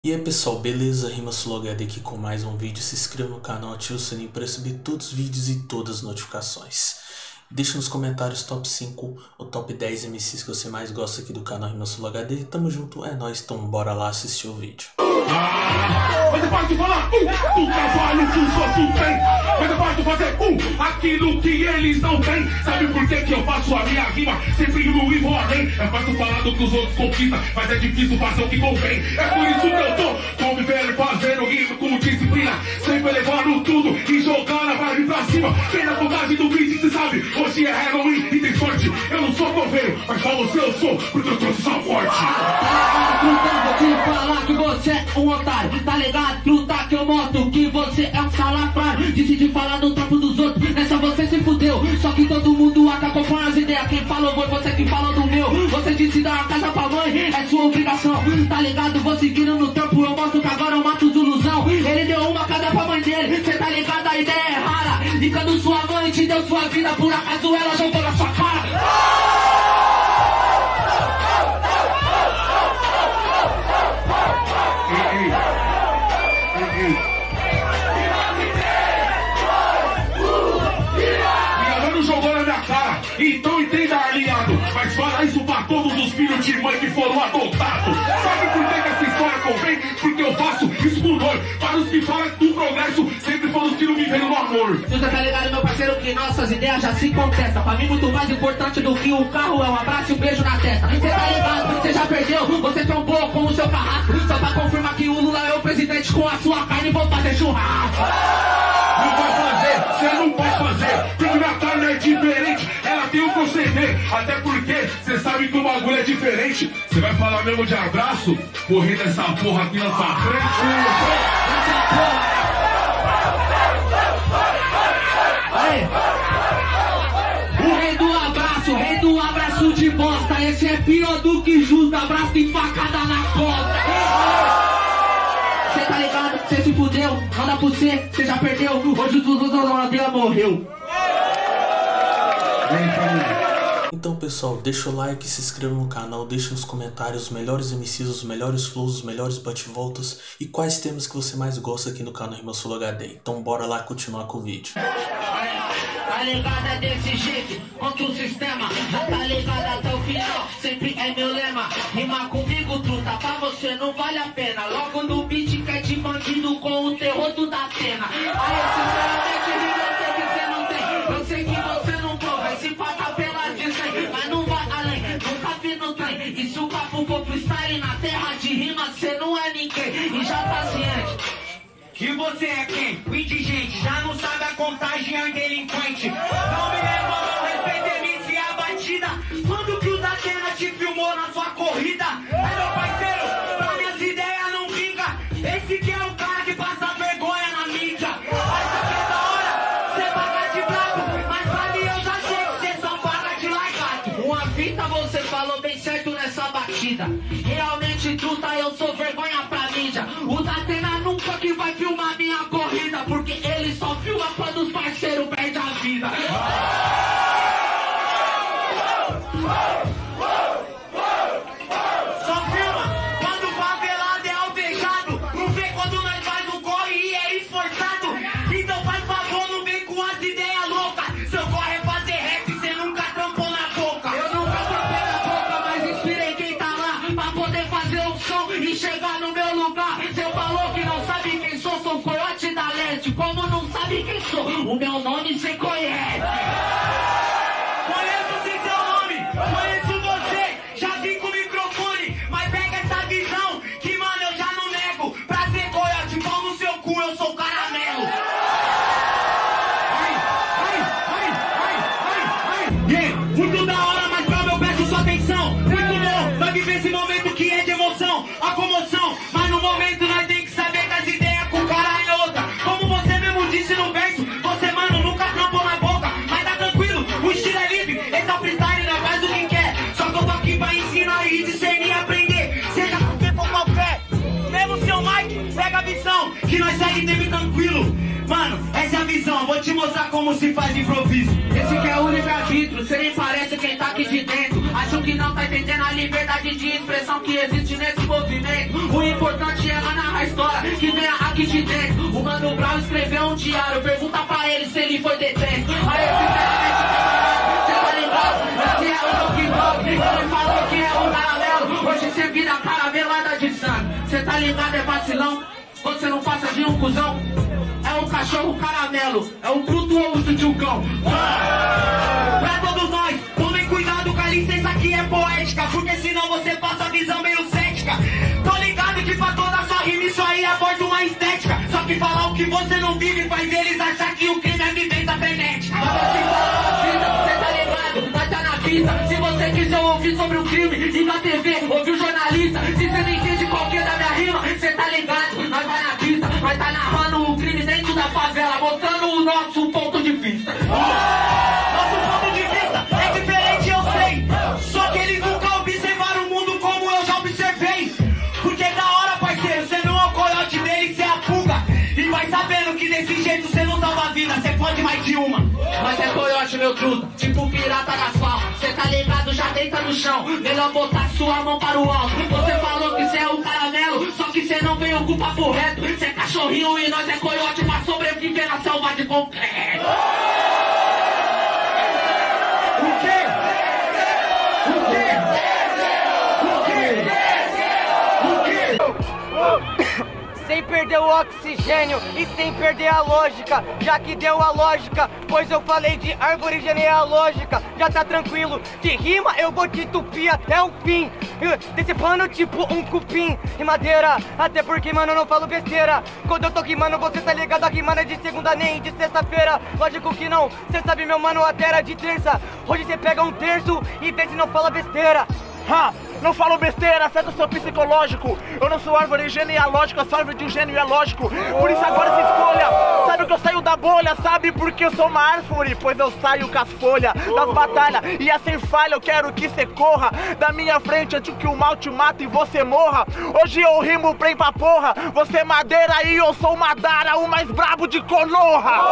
E aí pessoal, beleza? RimaSoloHD aqui com mais um vídeo. Se inscreva no canal, ative o sininho para receber todos os vídeos e todas as notificações. Deixa nos comentários top 5 ou top 10 MCs que você mais gosta aqui do canal RimaSoloHD. Tamo junto, é nóis, então bora lá assistir o vídeo. Mas é fácil falar do trabalho que os outros têm. Mas é fácil fazer aquilo que eles não têm. Sabe por que eu faço a minha rima sempre no e vou além? É fácil falar do que os outros conquistam, mas é difícil fazer o que convém. É por isso que eu tô convivendo, fazendo rima com disciplina, sempre levando tudo e jogando a vibe pra cima. Quem na vontade do beat, cê sabe, hoje é Halloween e tem sorte. Eu não sou coveiro, mas pra você eu sou, porque eu trouxe sua morte. Vou te falar que você é um otário, tá ligado? Truta que eu moto, que você é um salafrário. Decide falar no trampo dos outros, nessa você se fudeu. Só que todo mundo acompanha as ideias. Quem falou foi você que falou do meu. Você disse dar uma casa pra mãe, é sua obrigação, tá ligado? Vou seguindo no trampo, eu mostro que agora eu mato os ilusão. Ele deu uma casa pra mãe dele, cê tá ligado? A ideia é rara. E quando sua mãe te deu sua vida, por acaso ela jogou na sua cara. Então entenda, aliado, mas fala isso pra todos os filhos de mãe que foram adotados. Sabe por que essa história convém? Porque eu faço isso por dor. Para os que falam do progresso, sempre foram os que não viveram no amor. Você tá ligado, meu parceiro, que nossas ideias já se contestam. Pra mim muito mais importante do que o carro é um abraço e um beijo na testa. Você tá ligado, você já perdeu, você trombou com o seu carrasco. Só pra confirmar que o Lula é o presidente, com a sua carne vou fazer churrasco. Não vai fazer, você não vai fazer, porque minha carne é diferente, ela tem um proceder. Até porque você sabe que o bagulho é diferente. Você vai falar mesmo de abraço? Correr dessa porra aqui na sua frente. O rei do abraço de bosta. Esse é pior do que justo, abraço de facada na costa. Cê tá ligado, cê se fudeu, não dá pra cê já perdeu. Hoje o Dudu da Ladeira morreu. Então pessoal, deixa o like, se inscreva no canal, deixa nos comentários os melhores MCs, os melhores flows, os melhores bate-voltas e quais temas que você mais gosta aqui no canal RimaSoloHD. Então bora lá continuar com o vídeo. Tá ligado, é desse jeito, contra o sistema. Já tá ligado até o final, sempre é meu lema. Rima comigo, truta, pra você não vale a pena. Logo no beat quer de bandido com o terror do da pena. Aí sinceramente, eu sei que você não tem. Eu sei que você não prova, esse paga pela de 100. Mas não vai além, nunca vi no trem. E se o papo for freestyle na terra de rima, cê não é ninguém. E já tá ciente que você é quem? O indigente, já não sabe a contagem, é um delinquente. Não me leva, não respeita MC a batida. Quando que o Datena te filmou na sua corrida? É meu parceiro, pra minhas ideias não vinga. Esse que é o cara que passa vergonha na mídia. Acha que é da hora, cê paga de bravo. Mas pra mim eu já sei que cê só paga de largado. Uma fita, você falou bem certo nessa batida. Realmente, truta, eu sou vergonha pra mídia. O Datena nunca que vai filmar minha corrida, porque ele só filma quando os parceiros perdem a vida. Só filma quando o favelado é alvejado. Não vê quando nós faz um corre e é esforçado. Então faz favor, não vem com as ideias loucas. Seu corre é fazer rap, cê nunca trampou na boca. Eu nunca trampei na boca, mas inspirei quem tá lá pra poder fazer um som e chegar no meu lugar. Cê falou que não sabe quem sou Coiote da Leste. Como não sabe quem sou, o meu nome cê conhece. Conheço sim seu nome, conheço você. Já vim com o microfone, mas pega essa visão que, mano, eu já não nego. Pra ser coiote, pau no seu cu, eu sou caramelo. Yeah, muito da hora, mas calma, eu peço sua atenção. Muito bom, vai viver esse momento que é de emoção, a comoção. Mas no momento nós tem que saber que as ideias com cara é outra. Como você mesmo disse no verso, você, mano, nunca trampou na boca. Mas tá tranquilo, o estilo é livre, esse é o freestyle, nós faz o que quer. Só que eu tô aqui pra ensinar e discernir e aprender. Seja porque for qualquer, mesmo seu Mike, pega a visão, que nós segue teve tranquilo. Mano, essa é a visão, vou te mostrar como se faz improviso. Esse que é o livre-arbítrio, cê nem parece quem tá aqui de dentro. Acho que não tá entendendo a liberdade de expressão que existe nesse movimento. O importante é lá narrar a história que vem aqui de dentro. O Mano Brown escreveu um diário, pergunta pra ele se ele foi detento. Aí sinceramente, cê tá ligado? Esse é o Donkey Dog, ele falou que é um caramelo. Hoje cê vira caramelada de sangue. Cê tá ligado, é vacilão? Você não passa de um cuzão? É um cachorro caramelo, é um frutuoso de um cão. Pra todos nós, tomem cuidado com a licença que é poética, porque senão você passa a visão meio cética. Tô ligado que pra toda sua rima isso aí aborda uma estética. Só que falar o que você não vive faz eles achar que o crime é vivência frenética. Mas eu te falo a vida, cê tá ligado, vai tá na pista. Se você quiser ouvir sobre o crime, liga a TV, ouve o jornalista. Se cê não entende qualquer da minha rima, cê tá ligado, nós vai na pista, nós tá narrando o crime dentro da favela, mostrando o nosso ponto de vista. Nosso ponto de vista é diferente, eu sei. Só que eles nunca observaram o mundo como eu já observei. Porque da hora, parceiro, cê não é o coiote dele, cê é a pulga. E vai sabendo que desse jeito cê não salva a vida, cê pode mais de uma. Mas é coiote, meu truta, tipo pirata das falas. Cê tá ligado, já deita no chão. Melhor botar sua mão para o alto. Você falou que cê é um caramelo, só que cê não veio com o papo reto. Cê é cachorrinho e nós é coiote pra sobreviver na selva de concreto. O quê? O quê? O quê? O quê? Sem perder o oxigênio e sem perder a lógica, já que deu a lógica, pois eu falei de árvore genealógica. Já tá tranquilo, de rima eu vou te entupir até o fim, decepando tipo um cupim de madeira, até porque mano eu não falo besteira. Quando eu tô rimando você tá ligado, a rima não é de segunda nem de sexta-feira. Lógico que não, cê sabe meu mano, até era de terça. Hoje cê pega um terço e vê se não fala besteira. Não falo besteira, afeta o seu psicológico. Eu não sou árvore genealógica, eu sou árvore de um gênio é lógico. Por isso agora se escolha. Sabe que eu saio da bolha, sabe porque eu sou uma árvore? Pois eu saio com as folhas das batalhas. E é sem falha, eu quero que cê corra da minha frente antes que o mal te mate e você morra. Hoje eu rimo bem pra porra. Você é madeira e eu sou Madara, o mais brabo de Konoha.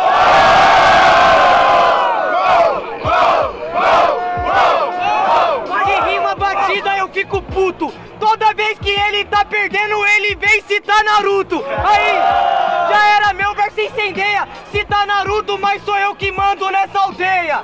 De rima batida eu fico puto. Toda vez que ele tá perdendo, ele vem citar Naruto. Aí, já era meu verso incendeia. Cita Naruto, mas sou eu que mando nessa aldeia.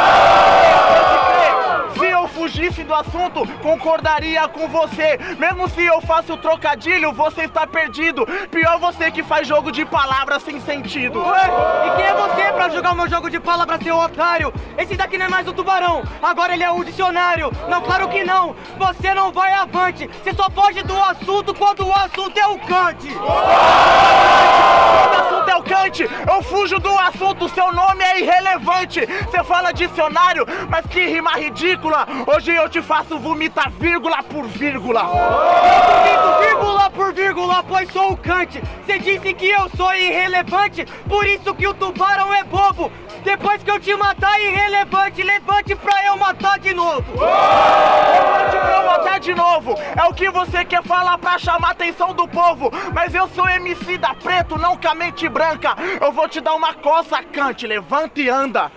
Se eu fugisse do assunto, concordaria com você. Mesmo se eu faço o trocadilho, você está perdido. Pior você que faz jogo de palavras sem sentido. Ué, e quem é você pra jogar o meu jogo de palavras, seu otário? Esse daqui não é mais o tubarão, agora ele é um dicionário. Não, claro que não, você não vai avante. Você só foge do assunto quando o assunto é o Kant. Quando o assunto é o Kant, eu fujo do assunto, seu nome é irrelevante. Você fala dicionário, mas que rima ridícula. Hoje eu te faço vomitar vírgula por vírgula. Vírgula por vírgula, pois sou o Kant. Você disse que eu sou irrelevante, por isso que o tubarão é bobo. Depois que eu te matar, irrelevante, levante pra eu matar de novo. Levante pra eu matar de novo. É o que você quer falar pra chamar a atenção do povo. Mas eu sou MC da preto, não com a mente branca. Eu vou te dar uma coça, Kant, levanta e anda.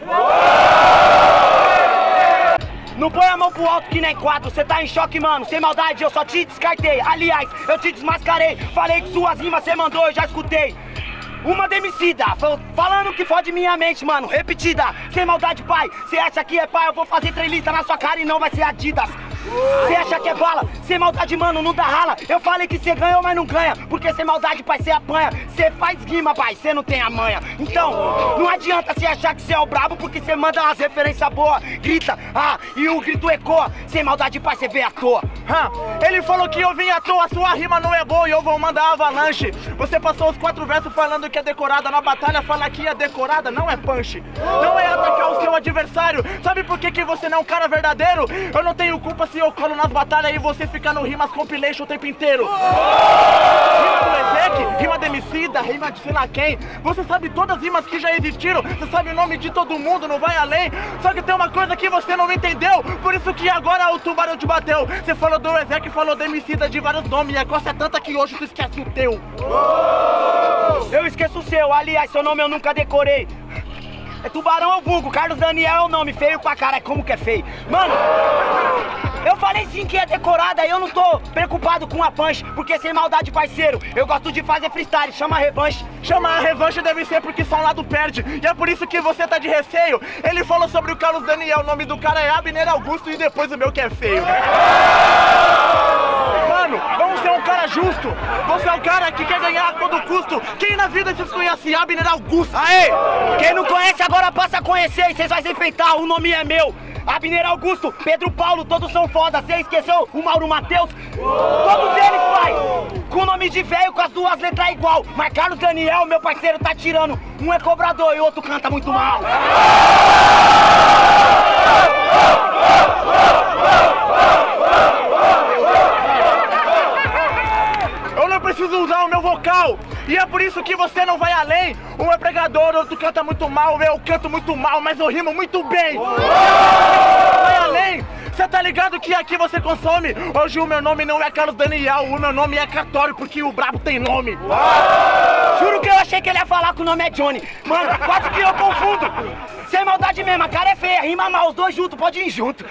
Não põe a mão pro alto que nem quatro, cê tá em choque, mano. Sem maldade, eu só te descartei. Aliás, eu te desmascarei. Falei que suas rimas cê mandou, eu já escutei. Uma demicida, falando que fode minha mente, mano. Repetida, sem maldade, pai. Cê acha que é pai, eu vou fazer 3 listas na sua cara e não vai ser Adidas. Cê acha que é bala, sem maldade, mano, não dá rala. Eu falei que cê ganhou, mas não ganha. Porque sem maldade, pai, cê apanha. Cê faz rima, pai, cê não tem a manha. Então, não adianta cê achar que cê é o brabo, porque cê manda umas referências boas. Grita, e o grito ecoa. Sem maldade, pai, cê vê à toa. Ele falou que eu vim à toa, sua rima não é boa e eu vou mandar avalanche. Você passou os 4 versos falando que é decorada. Na batalha fala que é decorada, não é punch. Não é atacar o seu adversário. Sabe por que você não é um cara verdadeiro? Eu não tenho culpa se eu colo nas batalhas e você fica no rimas compilation o tempo inteiro. Rima do Ezek, rima de Emicida, rima de sei lá quem. Você sabe todas as rimas que já existiram. Você sabe o nome de todo mundo, não vai além. Só que tem uma coisa que você não entendeu. Por isso que agora o tubarão te bateu. Você falou do Ezek, falou de Emicida, de vários nomes. E a coisa é tanta que hoje tu esquece o teu. Eu esqueço o seu, aliás, seu nome eu nunca decorei. É Tubarão ou Vulgo, Carlos Daniel é o nome, feio pra caralho, como que é feio? Mano, eu falei sim que é decorada, eu não tô preocupado com a punch, porque sem maldade, parceiro, eu gosto de fazer freestyle, chama a revanche. Chamar a revanche deve ser porque só um lado perde, e é por isso que você tá de receio. Ele falou sobre o Carlos Daniel, o nome do cara é Abner Augusto e depois o meu que é feio. Mano, vamos ser um cara justo. Você é um cara que quer ganhar a todo custo. Quem na vida desconhece Abner Augusto? Aê! Quem não conhece agora passa a conhecer e vocês vão respeitar, o nome é meu. Abner Augusto, Pedro Paulo, todos são foda. Você esqueceu o Mauro Matheus? Todos eles, pai! Com o nome de velho, com as duas letras igual. Mas Carlos Daniel, meu parceiro, tá tirando. Um é cobrador e o outro canta muito mal. Eu não preciso usar o meu vocal, e é por isso que você não vai além. Um é pregador, outro canta muito mal. Eu canto muito mal, mas eu rimo muito bem. Vai além. Você tá ligado que aqui você consome? Hoje o meu nome não é Carlos Daniel, o meu nome é Catório, porque o brabo tem nome. Juro que eu achei que ele ia falar que o nome é Johnny. Mano, quase que eu confundo. Sem maldade mesmo, a cara é feia, rima mal, os dois juntos, pode ir junto.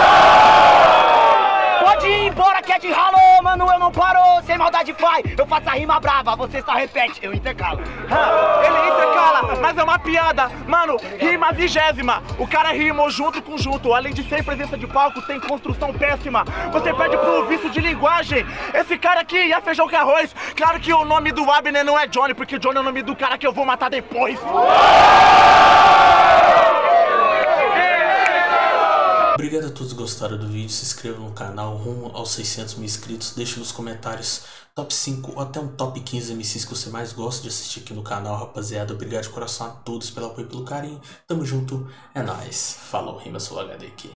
Pode ir embora que é de ralo, mano, eu não paro. Sem maldade, pai, eu faço a rima brava, você só repete, eu intercalo. Ele intercala, mas é uma piada. Mano, rima 20ª. O cara rimou junto com junto. Além de ser presença de palco, tem construção péssima. Você perde pro vício de linguagem. Esse cara aqui é feijão com arroz. Claro que o nome do Abner não é Johnny, porque Johnny é o nome do cara que eu vou matar depois. Obrigado a todos que gostaram do vídeo, se inscrevam no canal rumo aos 600 mil inscritos, deixe nos comentários top 5 ou até um top 15 MCs que você mais gosta de assistir aqui no canal, rapaziada. Obrigado de coração a todos pelo apoio e pelo carinho, tamo junto, é nóis, falou, Rima Sul HD aqui.